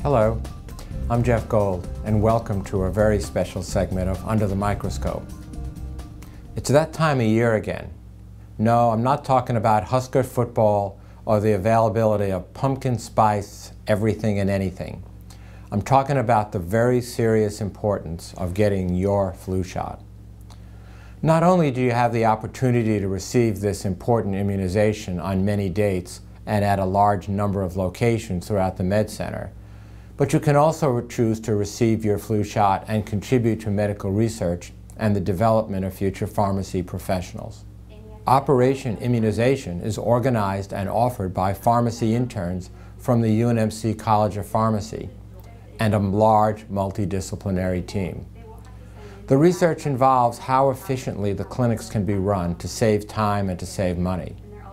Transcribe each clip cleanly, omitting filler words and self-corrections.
Hello, I'm Jeff Gold, and welcome to a very special segment of Under the Microscope. It's that time of year again. No, I'm not talking about Husker football or the availability of pumpkin spice everything and anything. I'm talking about the very serious importance of getting your flu shot. Not only do you have the opportunity to receive this important immunization on many dates and at a large number of locations throughout the Med Center, but you can also choose to receive your flu shot and contribute to medical research and the development of future pharmacy professionals. Operation Immunization is organized and offered by pharmacy interns from the UNMC College of Pharmacy and a large multidisciplinary team. The research involves how efficiently the clinics can be run to save time and to save money.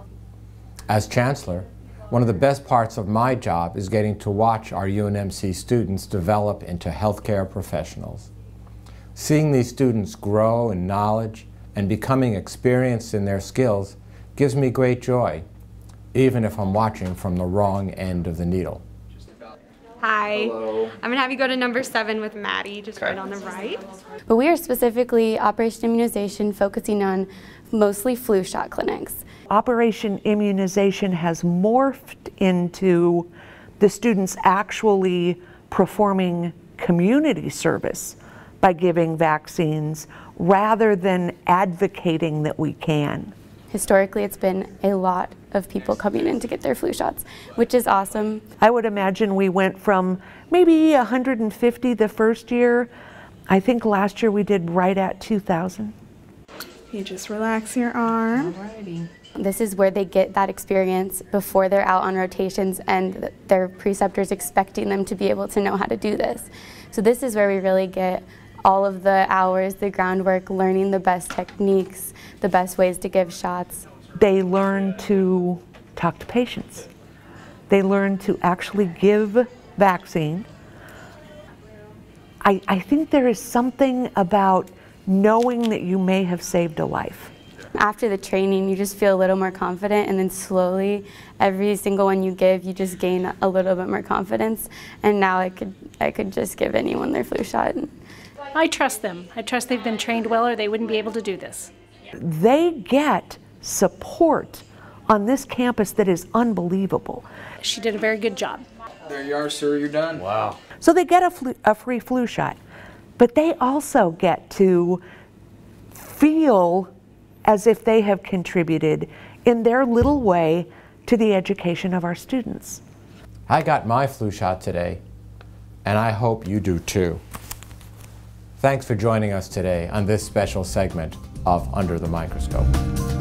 As Chancellor, one of the best parts of my job is getting to watch our UNMC students develop into healthcare professionals. Seeing these students grow in knowledge and becoming experienced in their skills gives me great joy, even if I'm watching from the wrong end of the needle. Hi. Hello. I'm going to have you go to number 7 with Maddie, just right on the right. But we are specifically Operation Immunization focusing on mostly flu shot clinics. Operation Immunization has morphed into the students actually performing community service by giving vaccines rather than advocating that we can. Historically, it's been a lot of people coming in to get their flu shots, which is awesome. I would imagine we went from maybe 150 the first year. I think last year we did right at 2,000. You just relax your arm. Alrighty. This is where they get that experience before they're out on rotations and their preceptors expecting them to be able to know how to do this. So this is where we really get all of the hours, the groundwork, learning the best techniques, the best ways to give shots. They learn to talk to patients. They learn to actually give vaccine. I think there is something about knowing that you may have saved a life. After the training, you just feel a little more confident, and then slowly, every single one you give, you just gain a little bit more confidence. And now I could just give anyone their flu shot. I trust them. I trust they've been trained well, or they wouldn't be able to do this. They get support on this campus that is unbelievable. She did a very good job. There you are, sir, you're done. Wow. So they get a free flu shot, but they also get to feel as if they have contributed in their little way to the education of our students. I got my flu shot today, and I hope you do too. Thanks for joining us today on this special segment of Under the Microscope.